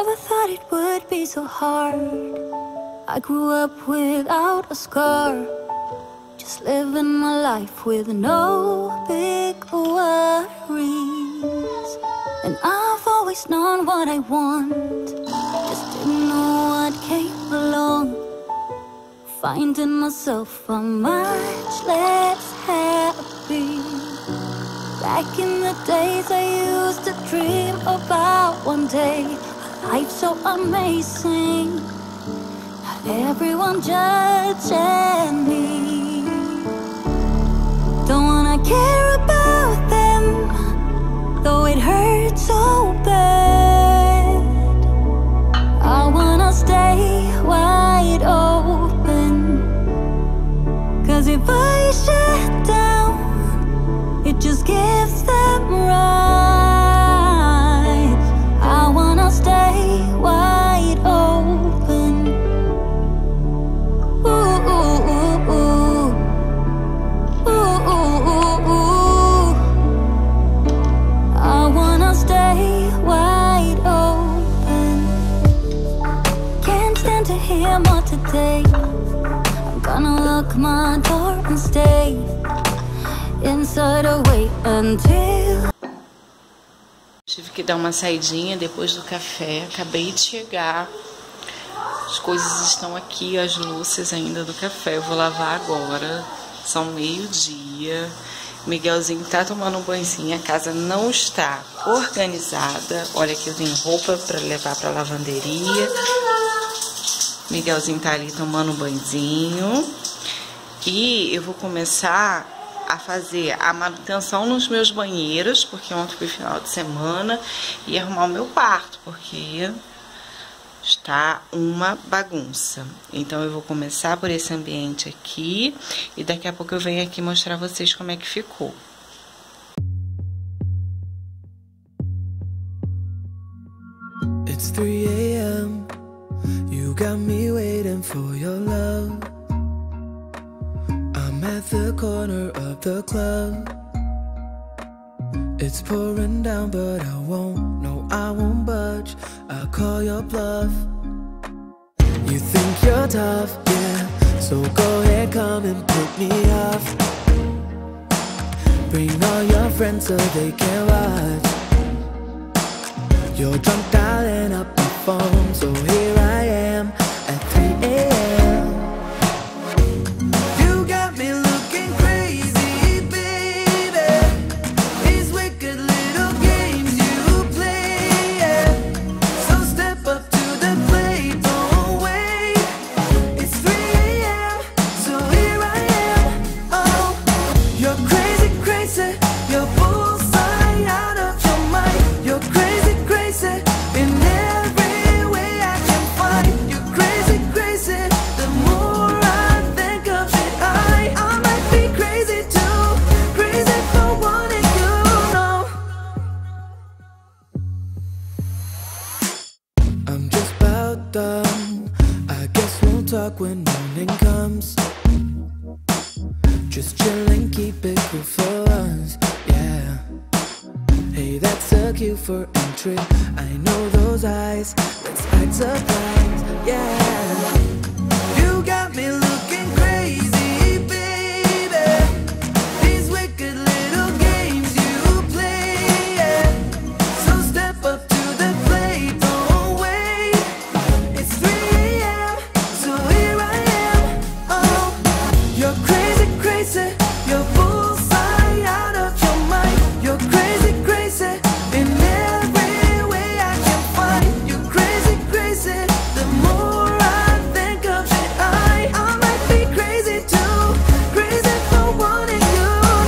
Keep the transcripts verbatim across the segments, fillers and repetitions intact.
Never thought it would be so hard. I grew up without a scar, just living my life with no big worries. And I've always known what I want, just didn't know what came along. Finding myself a much less happy. Back in the days I used to dream about one day a life so amazing, not everyone judging me. Don't wanna care about them, though it hurts so bad. I wanna stay wide open, cause if I shut down, it just gives them right. I wanna stay wide open. Ooh, ooh, ooh, ooh. Ooh, ooh, ooh, ooh. I wanna stay wide open. Can't stand to hear more today. I'm gonna lock my door and stay inside or wait until. Tive que dar uma saidinha depois do café. Acabei de chegar. As coisas estão aqui, as louças ainda do café. Eu vou lavar agora. São meio-dia. Miguelzinho tá tomando um banhozinho. A casa não está organizada. Olha aqui, eu tenho roupa para levar para lavanderia. Miguelzinho tá ali tomando um banhozinho. E eu vou começar a fazer a manutenção nos meus banheiros, porque ontem foi final de semana, e arrumar o meu quarto, porque está uma bagunça. Então eu vou começar por esse ambiente aqui, e daqui a pouco eu venho aqui mostrar a vocês como é que ficou. It's three A M You got me waiting for your love. I'm at the corner of the club. It's pouring down, but I won't, no, I won't budge. I'll call your bluff. You think you're tough, yeah, so go ahead, come and put me off. Bring all your friends so they can watch. You're drunk dialing up the phone, so here I am at three A M when morning comes. Just chill and keep it cool for us, yeah. Hey, that's a cue for entry. I know those eyes, let's act surprised, yeah. You got me looking crazy, baby. These wicked little games you play, yeah. So step up to the plate, don't wait. It's three A M so here I am. Oh, you're crazy, crazy. You're bullseye out of your mind. You're crazy, crazy. In every way I can find. You're crazy, crazy. The more I think of it, I, I might be crazy too. Crazy for wanting you.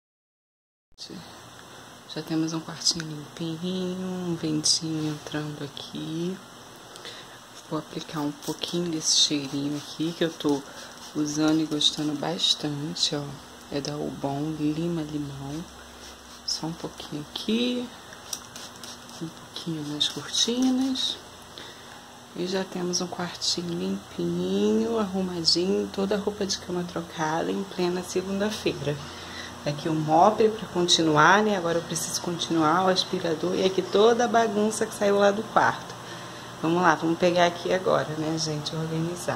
Já temos um quartinho limpinho, um ventinho entrando aqui. Vou aplicar um pouquinho desse cheirinho aqui que eu tô usando e gostando bastante, ó. É da Ubon, Lima Limão. Só um pouquinho aqui, um pouquinho nas cortinas. E já temos um quartinho limpinho, arrumadinho, toda a roupa de cama trocada em plena segunda-feira. Aqui o mop para continuar, né? Agora eu preciso continuar o aspirador e aqui toda a bagunça que saiu lá do quarto. Vamos lá, vamos pegar aqui agora, né, gente, organizar.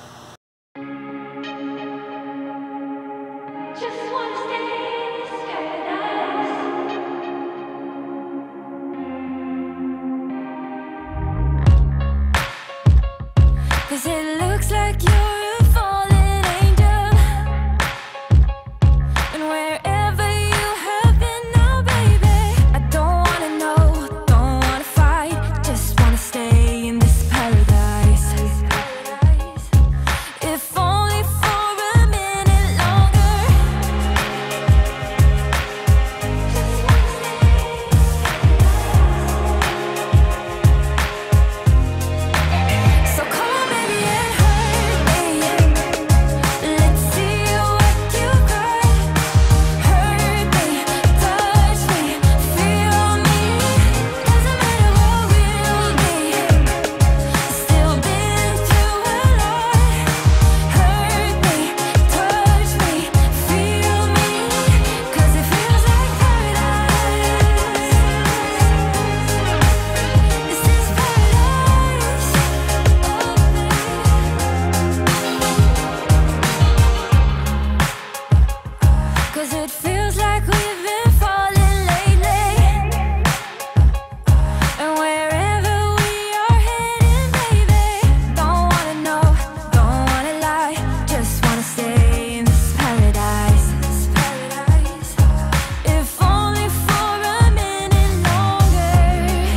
Cause it looks like you're a fallen angel, and wherever you have been now, baby, I don't wanna know, don't wanna fight, just wanna stay in this paradise. If only for a minute longer. So come on, baby, and hurt me. Let's see what you got. Hurt me, touch me, feel me. Doesn't matter what we'll be. Still been through a lot. Hurt me, touch me, feel me. Cause it feels like paradise. This is paradise. Cause it feels like we've been falling lately, and wherever we are heading, baby, don't wanna know, don't wanna lie, just wanna stay in this paradise. This paradise. If only for a minute longer.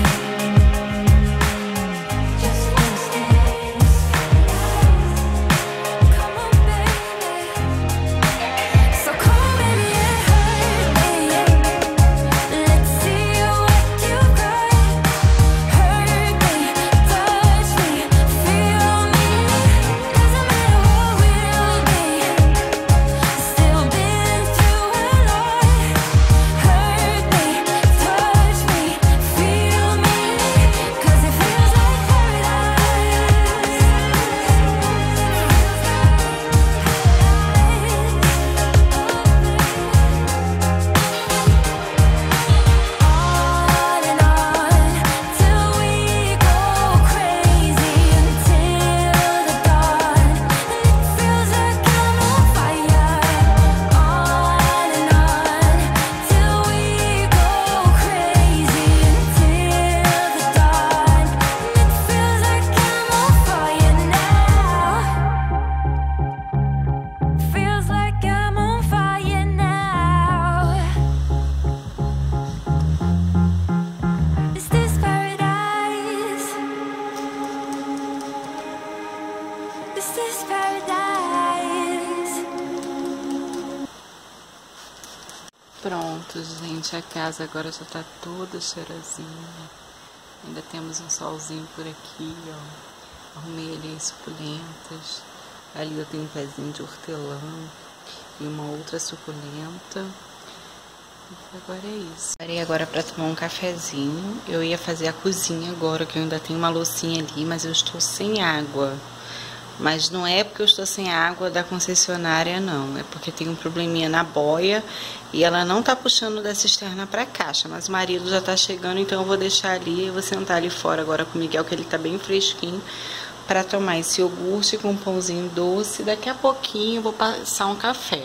Just wanna stay in this paradise. Come on, baby. So come on, baby, and hurt me. Let's see what you got. Hurt me, touch me, feel me. Doesn't matter what we'll be. Still been through a lot. Hurt me, touch me, feel me. Cause it feels like On and on till we go crazy until the dawn. And it feels like I'm on fire. On and on till we go crazy until the dawn. And it feels like I'm on fire now. Feels like I'm on fire now. Is this paradise? Is this paradise? Pronto, gente, a casa agora já tá toda cheirosinha. Ainda temos um solzinho por aqui, ó. Arrumei ali as suculentas. Ali eu tenho um pezinho de hortelã e uma outra suculenta. E agora é isso. Parei agora pra tomar um cafezinho. Eu ia fazer a cozinha agora, que eu ainda tenho uma loucinha ali, mas eu estou sem água. Mas não é porque eu estou sem água da concessionária, não. É porque tem um probleminha na boia e ela não tá puxando da cisterna pra caixa. Mas o marido já tá chegando, então eu vou deixar ali. Eu vou sentar ali fora agora com o Miguel, que ele tá bem fresquinho, pra tomar esse iogurte com um pãozinho doce. Daqui a pouquinho eu vou passar um café.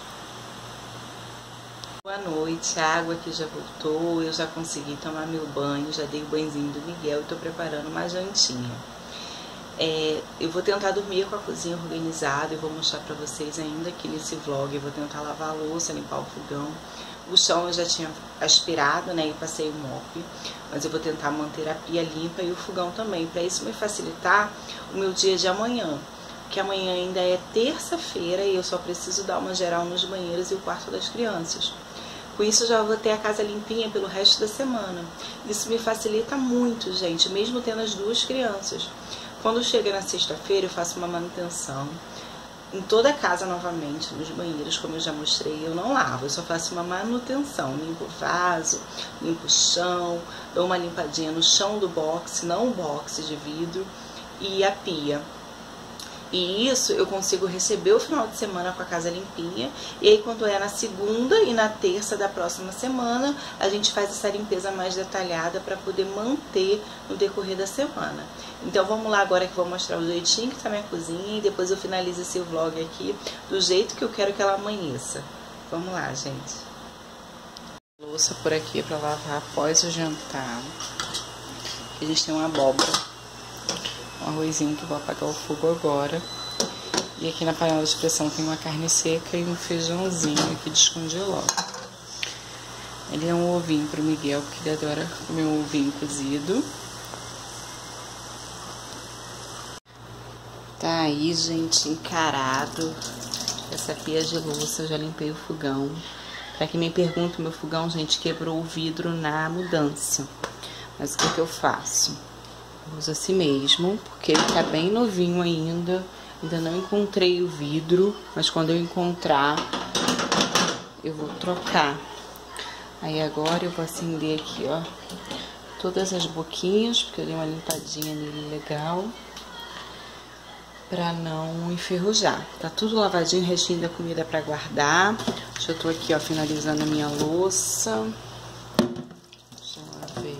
Boa noite, a água aqui já voltou. Eu já consegui tomar meu banho, já dei o banhozinho do Miguel e tô preparando uma jantinha. É, eu vou tentar dormir com a cozinha organizada e vou mostrar pra vocês ainda aqui nesse vlog. Eu vou tentar lavar a louça, limpar o fogão. O chão eu já tinha aspirado, né, e passei o mop, mas eu vou tentar manter a pia limpa e o fogão também, para isso me facilitar o meu dia de amanhã, porque amanhã ainda é terça-feira e eu só preciso dar uma geral nos banheiros e o quarto das crianças. Com isso eu já vou ter a casa limpinha pelo resto da semana. Isso me facilita muito, gente, mesmo tendo as duas crianças. Quando chega na sexta-feira eu faço uma manutenção em toda a casa novamente, nos banheiros, como eu já mostrei, eu não lavo, eu só faço uma manutenção, limpo o vaso, limpo o chão, dou uma limpadinha no chão do box, não o box de vidro, e a pia. E isso eu consigo receber o final de semana com a casa limpinha. E aí quando é na segunda e na terça da próxima semana, a gente faz essa limpeza mais detalhada para poder manter no decorrer da semana. Então vamos lá agora que eu vou mostrar o jeitinho que tá minha cozinha. E depois eu finalizo esse vlog aqui do jeito que eu quero que ela amanheça. Vamos lá, gente. Louça por aqui para lavar após o jantar. A gente tem uma abóbora, um arrozinho que eu vou apagar o fogo agora. E aqui na panela de pressão tem uma carne seca e um feijãozinho que descongelou. Ele é um ovinho pro Miguel, porque ele adora comer um ovinho cozido. Tá aí, gente, encarado. Essa pia de louça, eu já limpei o fogão. Pra quem me pergunta, o meu fogão, gente, quebrou o vidro na mudança. Mas o que que eu faço? Eu uso assim mesmo, porque ele tá bem novinho ainda. Ainda não encontrei o vidro, mas quando eu encontrar, eu vou trocar. Aí agora eu vou acender aqui, ó, todas as boquinhas, porque eu dei uma limpadinha nele legal, pra não enferrujar. Tá tudo lavadinho, restinho da comida pra guardar. Já tô aqui, ó, finalizando a minha louça. Já lavei.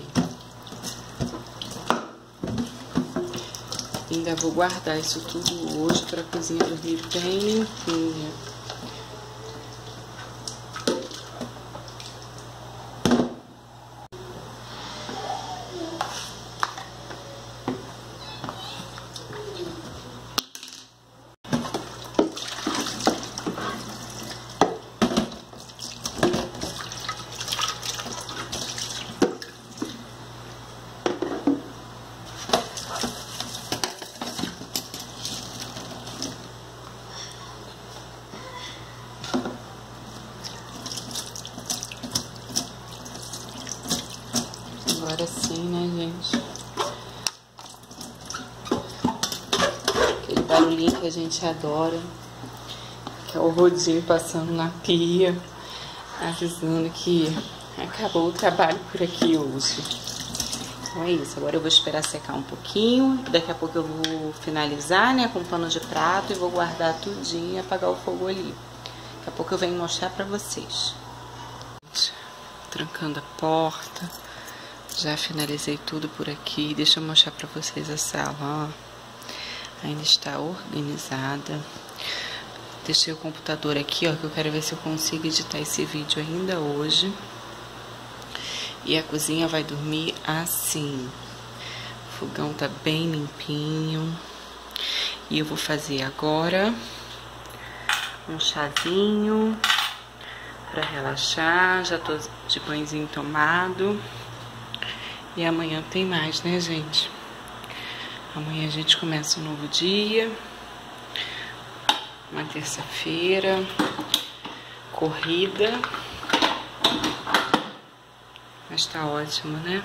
Ainda vou guardar isso tudo hoje pra cozinha dormir bem limpinha. Agora sim, né, gente? Aquele barulhinho que a gente adora, que é o rodinho passando na pia, avisando que acabou o trabalho por aqui hoje. Então é isso, agora eu vou esperar secar um pouquinho, daqui a pouco eu vou finalizar, né, com pano de prato e vou guardar tudinho e apagar o fogo ali. Daqui a pouco eu venho mostrar pra vocês. Trancando a porta. Já finalizei tudo por aqui. Deixa eu mostrar pra vocês a sala, ó. Ainda está organizada. Deixei o computador aqui, ó, que eu quero ver se eu consigo editar esse vídeo ainda hoje. E a cozinha vai dormir assim. O fogão tá bem limpinho. E eu vou fazer agora um chazinho pra relaxar. Já tô de banhozinho tomado. E amanhã tem mais, né, gente? Amanhã a gente começa um novo dia. Uma terça-feira. Corrida. Mas tá ótimo, né?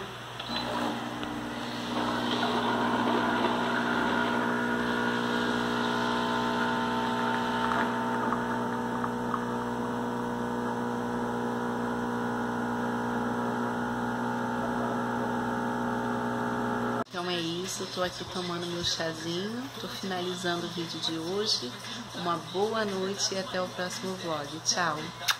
Então é isso, eu tô aqui tomando meu chazinho, tô finalizando o vídeo de hoje. Uma boa noite e até o próximo vlog. Tchau!